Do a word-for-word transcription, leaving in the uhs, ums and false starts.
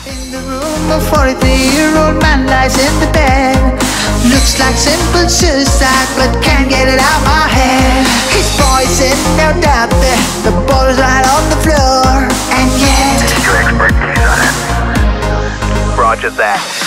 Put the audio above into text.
In the room, a forty-three-year-old man lies in the bed. Looks like simple suicide, but can't get it out my head. His boy's in no doubt there, the ball's right on the floor. And yet, your expertise on it. Roger that.